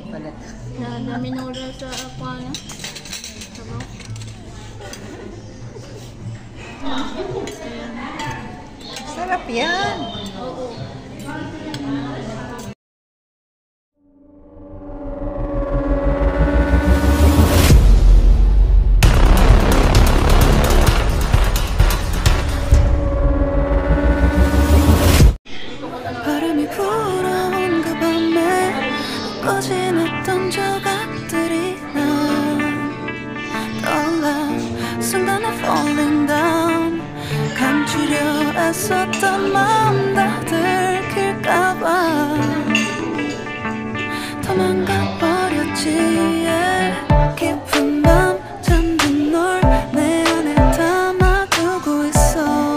Palat. Na minura sa aquana. Sabaw. Sarap yan. Oo. 바람이 불어온 그 밤에 꺼지냈던 조각들이 난 떠올라 순간에 falling down 감추려 애썼던 마음 다 들킬까봐 도망가 버렸지 깊은 밤 잠든 널 내 안에 담아두고 있어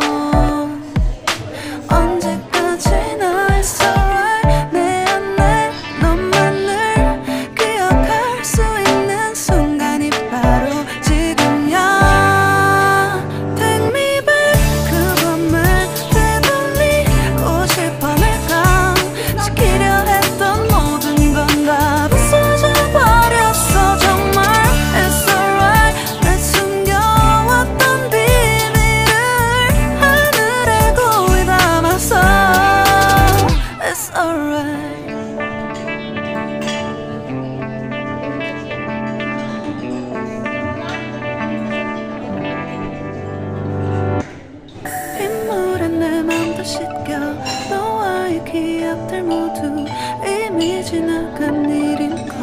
언제까지나 it's alright 내 안에 너만을 기억할 수 있는 순간이 바로 지금이야 Take me back 그 밤을 되돌리고 싶어 내가 지키려 했던 모든 건 다 부서져 버렸어 정말 It's alright 내 숨겨왔던 비밀을 하늘에 고이 담았어 It's alright 빗물에 내 맘도 씻겨 너와의 기억들 모두 이미 지나간 일인걸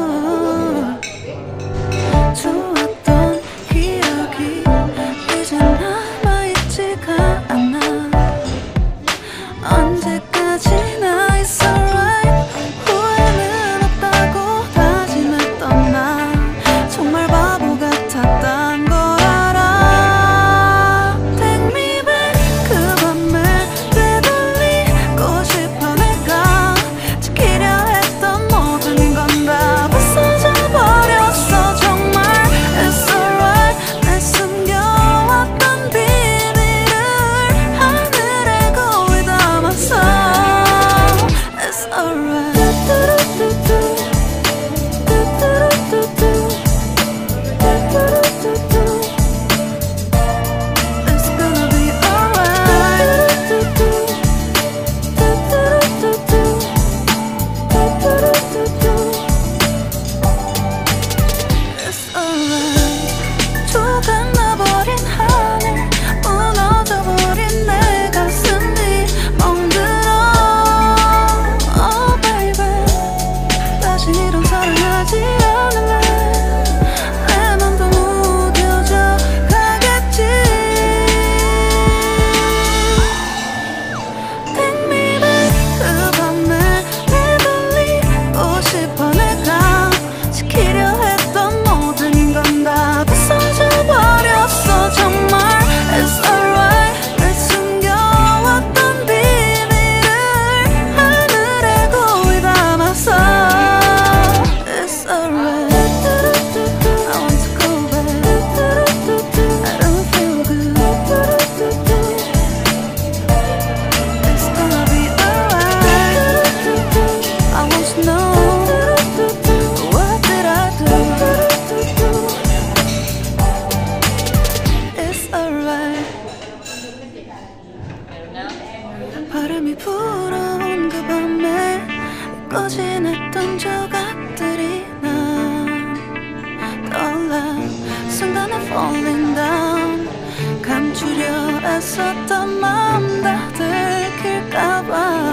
좋았던 기억이 이제 남아있지가 않아 언제까지나 it's alright 후회는 없다고 다짐했던 나 정말 바보 같았단 걸 알아 Take me back 그 밤을 되돌리고 싶어 내가 지키려 했던 모든 건 다 부서져 버렸어 정말 It's alright 내 숨겨왔던 비밀을 하늘에 고이 담았어 It's alright It's gonna be alright It's alright 조각 나버린 하늘 무너져버린 내 가슴이 멍들어 Oh baby 다시 이런 사랑하지 않을래 내 맘도 무뎌져 가겠지 Take me back 그 밤을 되돌리고 싶어 내가 지키려 했던 모든 건 다 부서져 버렸어 정말 It's alright 내 숨겨왔던 비밀을 하늘에 고이 담았어 It's alright I want to go back I don't feel good It's gonna be alright I want to know what did I do It's alright 바람이 불어온 그 밤에 꺼지냈던 조각들이 난 떠올라 순간에 falling down 감추려 애썼던 마음 다 들킬까봐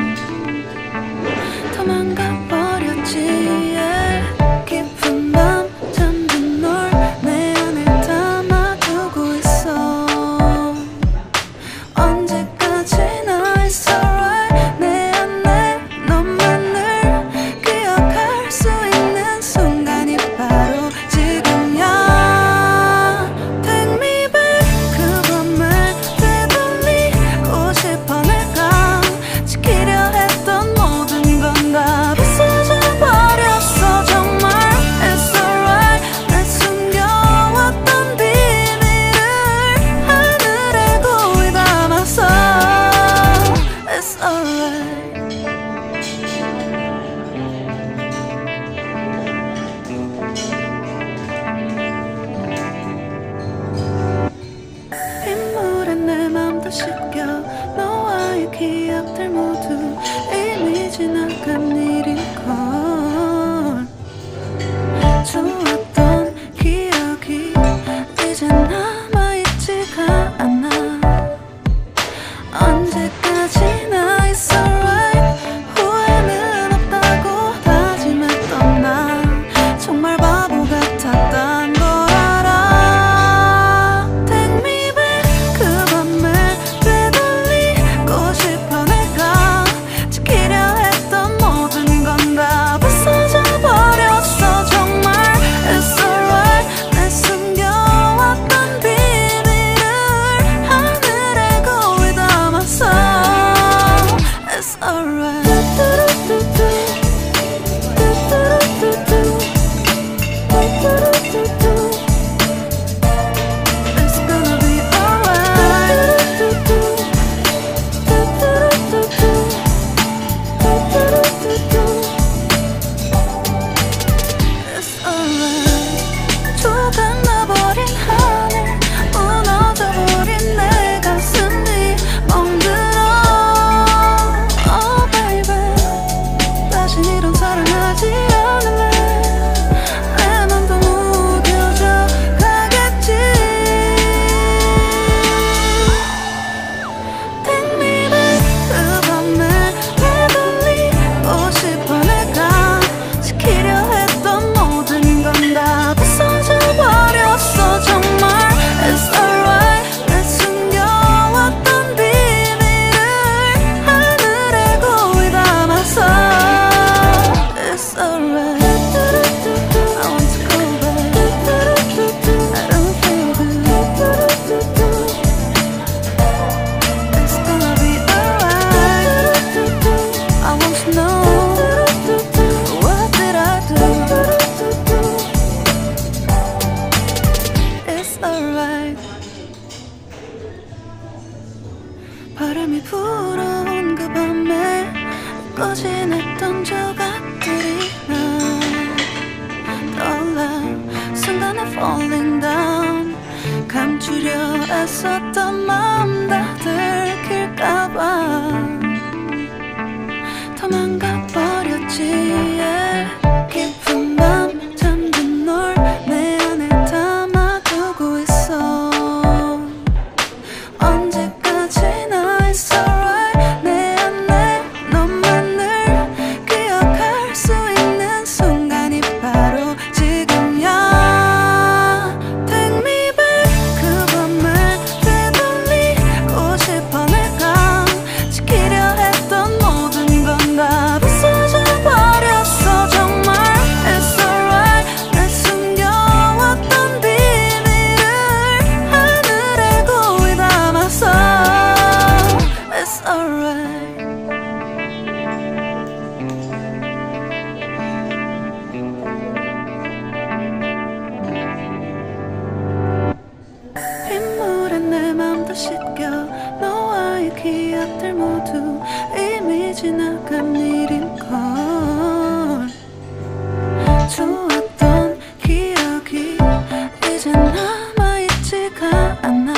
도망가 버렸지 깊은 밤 잠든 널 내 안에 담아두고 있어 언제까지나 it's alright 내 안에 너만을 기억할 수 있는 순간이 바로 지금이야 Take me back 그 밤을 되돌리고 싶어 내가 alright. I want to go back. I don't feel good. It's gonna be alright. I want to know, what did I do? It's alright. 바람이 불어온 그 밤에 꺼진했던 조각들이 나 떠올라. 순간에 falling down. 감추려 애썼던 마음 다 들킬까봐 도망가버렸지. yeah. 깊은 밤 잠든 널 내 안에 담아두고 있어. 언제까지나 it's alright. 내 안에 너만을 기억할 수 있는 순간이 바로 지금이야. Take me back. 그 밤을 되돌리고 싶어. 내가 지키려 했던 모든 건 다 부서져 버렸어. 정말 it's alright. 내 숨겨왔던 비밀을 하늘에 고이 담았어. It's alright. 빗물에 내 맘도 씻겨. 너와의 기억들 모두 이미 지나간 일인걸. 좋았던 기억이 이제 남아있지가 않아.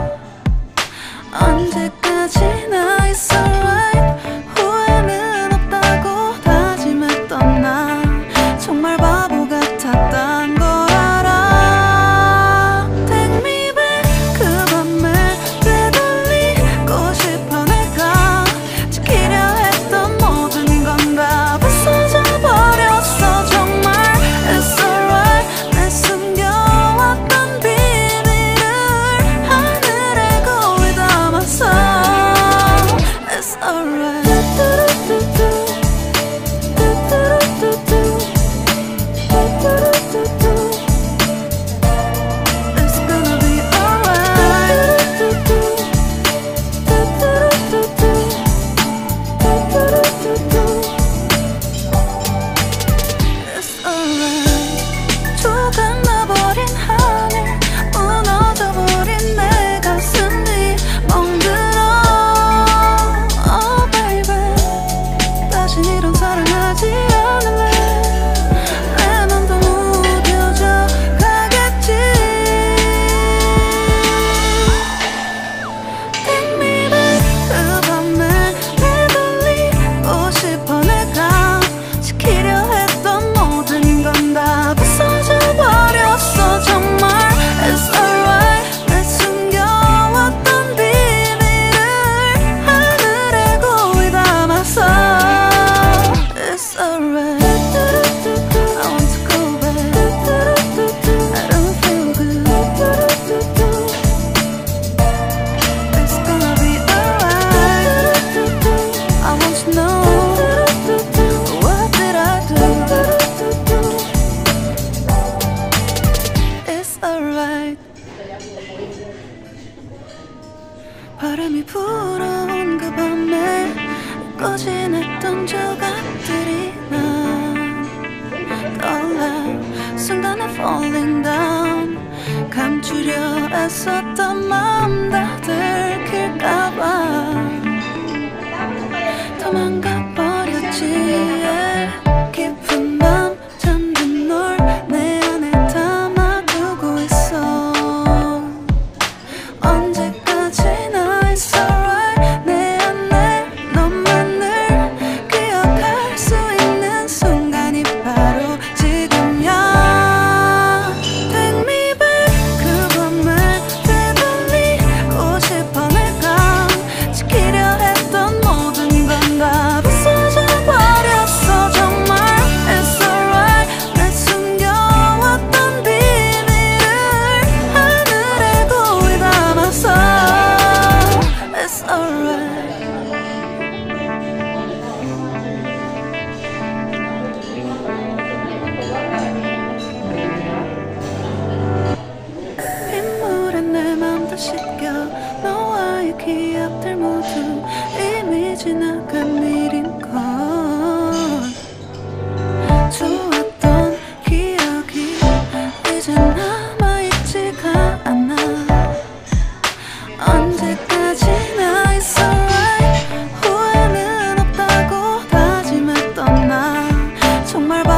언제까지나 it's alright. 후회는 없다고 다짐했던 나 정말 바보 같았단 걸 알아. Take me back. 그 밤을 되돌리고 싶어. 내가 지키려 했던 모든 건 다 부서져 버렸어. 정말 it's alright. 내 숨겨왔던 비밀을 하늘에 고이 담았어. It's alright. It's gonna be alright. It's alright. 조각나버린 하늘, 무너져버린 내 가슴이 멍들어. Oh baby, 다신 이런 사랑하지 않을래. 내 맘도 무뎌져 가겠지. Take me back. 그 밤을 되돌리고 싶어. 내가 지키려 했던 모든 건 다 부서져 버렸어. 정말 it's alright. 내 숨겨왔던 비밀을 하늘에 고이 담았어. It's alright. I want to go back. I don't feel good. It's gonna be alright. I want to know, what did I do? It's alright. 바람이 불어온 그 밤에 꺼진했던 조각들이 나 떠올라. 순간에 falling down. 감추려 애썼던 마음 다 들킬까봐 도망가버렸지. yeah. 깊은 밤 잠든 널 내 안에 담아두고 있어. 언제까지나 it's alright. 내 안에 너만을 기억할 수 있는 순간이 바로 지금이야. Take me back. 그 밤을 되돌리고 싶어. 내가 지키려 정말